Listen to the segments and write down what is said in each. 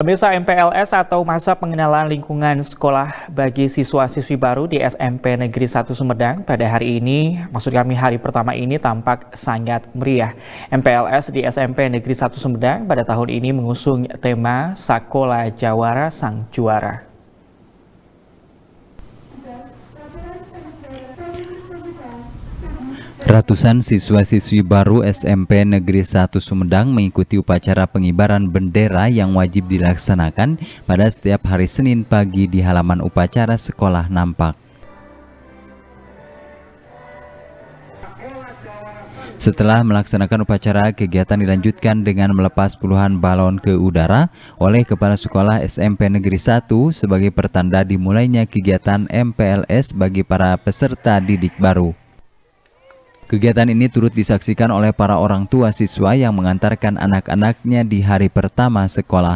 Pemirsa, MPLS atau masa pengenalan lingkungan sekolah bagi siswa-siswi baru di SMP Negeri 1 Sumedang pada hari ini, hari pertama ini tampak sangat meriah. MPLS di SMP Negeri 1 Sumedang pada tahun ini mengusung tema Sakola Jawara Sang Juara. Ratusan siswa-siswi baru SMP Negeri 1 Sumedang mengikuti upacara pengibaran bendera yang wajib dilaksanakan pada setiap hari Senin pagi di halaman upacara sekolah nampak. Setelah melaksanakan upacara, kegiatan dilanjutkan dengan melepas puluhan balon ke udara oleh Kepala Sekolah SMP Negeri 1 sebagai pertanda dimulainya kegiatan MPLS bagi para peserta didik baru. Kegiatan ini turut disaksikan oleh para orang tua siswa yang mengantarkan anak-anaknya di hari pertama sekolah.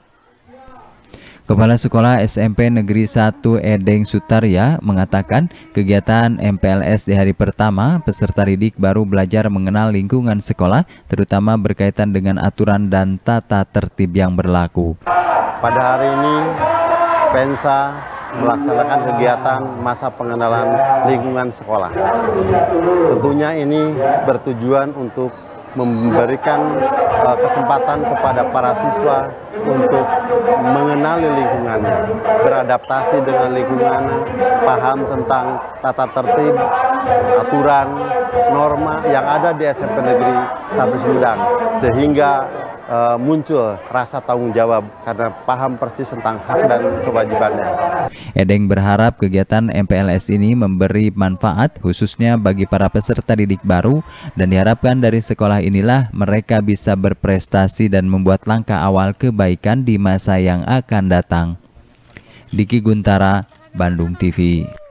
Kepala Sekolah SMP Negeri 1 Edeng Sutarya mengatakan kegiatan MPLS di hari pertama peserta didik baru belajar mengenal lingkungan sekolah, terutama berkaitan dengan aturan dan tata tertib yang berlaku. Pada hari ini Pensa melaksanakan kegiatan masa pengenalan lingkungan sekolah. Tentunya ini bertujuan untuk memberikan kesempatan kepada para siswa untuk mengenali lingkungannya, beradaptasi dengan lingkungannya, paham tentang tata tertib, aturan, norma yang ada di SMP Negeri 1 Sumedang, sehingga muncul rasa tanggung jawab karena paham persis tentang hak dan kewajibannya. Edeng berharap kegiatan MPLS ini memberi manfaat khususnya bagi para peserta didik baru dan diharapkan dari sekolah inilah mereka bisa berprestasi dan membuat langkah awal kebaikan di masa yang akan datang. Diki Guntara, Bandung TV.